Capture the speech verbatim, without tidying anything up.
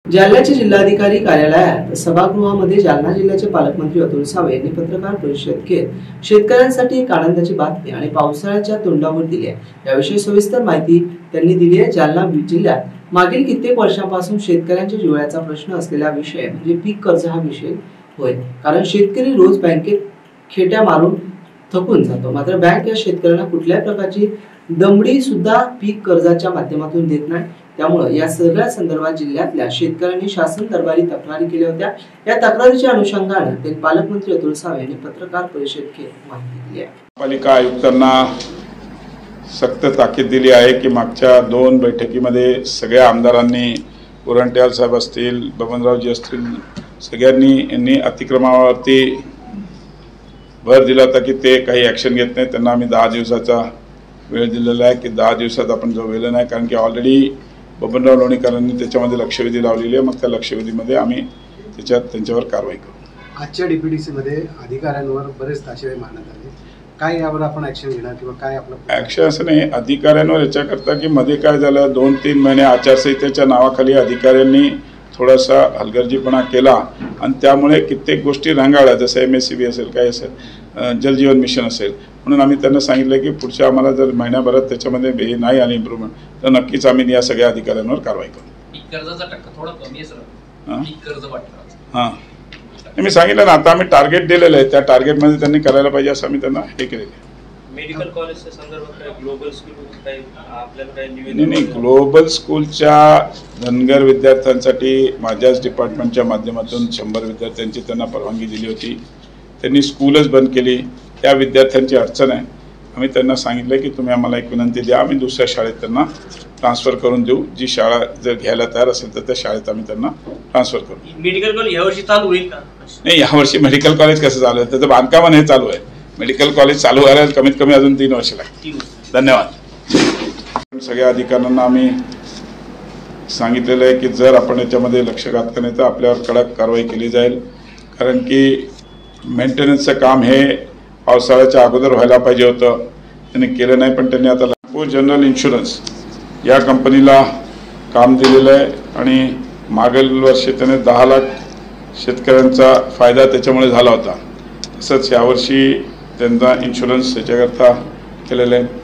जालन्याचे जिल्हाधिकारी कार्यालयात सभागृहामध्ये जालना जिल्ह्याचे पालकमंत्री अतुल सावे यांनी पत्रकार परिषद घेत शेतकऱ्यांसाठी एक आनंदाची बातमी आणि पावसाळ्याच्या तोंडावर दिली आहे याविषयी सविस्तर माहिती त्यांनी दिली आहे। जालना जिल्ह्यात मागील कित्येक वर्षांपासून शेतकऱ्यांच्या जिव्हाळ्याचा प्रश्न असलेला विषय म्हणजे पीक कर्ज हा विषय होय, कारण शेतकरी रोज बँकेत खेट्या मारून थकून जातो, मात्र बँक या शेतकऱ्यांना कुठल्याही प्रकारची दमडी सुद्धा पीक कर्जाच्या माध्यमातून देत नाही। त्यामुळे या सगळ्या संदर्भात जिल्ह्यातल्या शेतकऱ्यांनी शासन दरबारी तक्रारी केल्या होत्या। या तक्रारीच्या अनुषंगाने ते पालकमंत्री अतुल सावे यांनी पत्रकार परिषद घेत माहिती दिली आहे। पालिका आयुक्तांना सक्त ताकीद दिली आहे की मागच्या दोन बैठकीमध्ये सगळ्या आमदारांनी, पुरंट्याल साहेब असतील, बबनरावजी असतील, सगळ्यांनी यांनी अतिक्रमणावरती भर दिला होता की ते काही ॲक्शन घेत नाही। त्यांना आम्ही दहा दिवसाचा वेळ दिलेला आहे की दहा दिवसात आपण जो वेळ नाही, कारण की ऑलरेडी बबनराव लोणीकरांनी त्याच्यामध्ये लक्षवेधी लावलेली आहे। मग त्या लक्षवेधीमध्ये आम्ही त्याच्यात त्यांच्यावर कारवाई करू। आजच्या डीपीडीसीमध्ये अधिकाऱ्यांवर बरेच ताशेरे मारण्यात आले, काय यावर आपण ॲक्शन घेणार किंवा काय आपलं ॲक्शन? असं नाही, अधिकाऱ्यांवर याच्याकरता की मध्ये काय झालं, दोन तीन महिने आचारसंहितेच्या नावाखाली अधिकाऱ्यांनी थोडासा हलगर्जीपणा केला आणि त्यामुळे कित्येक गोष्टी रंगाळल्या, जसं एम एस सी बी असेल, काय असेल, जलजीवन मिशन असेल। म्हणून आम्ही त्यांना सांगितलं की पुढच्या आम्हाला जर महिन्याभरात त्याच्यामध्ये हे नाही आली इम्प्रूव्हमेंट तर नक्कीच आम्ही या सगळ्या अधिकाऱ्यांवर कारवाई करू। कर्जाचा टक्का थोडा कमी आहे सर, कर्ज वाटतं। हां, मी सांगितलं ना, आता आम्ही टार्गेट दिलेलं आहे, त्या टार्गेटमध्ये त्यांनी करायला पाहिजे असं आम्ही त्यांना हे केलेलं आहे। मेडिकल कॉलेजच्या संदर्भात काय ग्लोबल स्कूल काय आपल्याला काय नाही नाही ग्लोबल स्कूलच्या धनगर विद्यार्थ्यांसाठी माझ्याच डिपार्टमेंटच्या माध्यमातून शंभर विद्यार्थ्यांची त्यांना परवानगी दिली होती। त्यांनी स्कूलच बंद केली, त्या विद्यार्थ्यांची अडचण आहे। आम्ही त्यांना सांगितलं की तुम्ही आम्हाला एक विनंती द्या, आम्ही दुसऱ्या शाळेत त्यांना ट्रान्सफर करून देऊ। जी शाळा जर घ्यायला तयार असेल तर त्या शाळेत आम्ही त्यांना ट्रान्सफर करू। मेडिकल कॉलेज यावर्षी चालू होईल का? नाही, यावर्षी मेडिकल कॉलेज कसं चालू आहे, त्याचं बांधकाम हे चालू आहे। मेडिकल कॉलेज चालू व्हायला कमीत कमी अजून तीन वर्ष लागतील। धन्यवाद। सगळ्या अधिकाऱ्यांना आम्ही सांगितलेलं आहे की जर आपण याच्यामध्ये लक्ष घातलं नाही तर आपल्यावर कडक कारवाई केली जाईल, कारण की मेंटेनन्सचं काम हे पावसाळ्याच्या अगोदर व्हायला पाहिजे होतं, त्यांनी केलं नाही। पण त्यांनी आता नागपूर जनरल इन्शुरन्स या कंपनीला काम दिलेलं आहे आणि मागील वर्षी त्याने दहा लाख शेतकऱ्यांचा फायदा त्याच्यामुळे झाला होता। तसंच यावर्षी त्यांचा इन्शुरन्स त्याच्याकरता केलेलं आहे।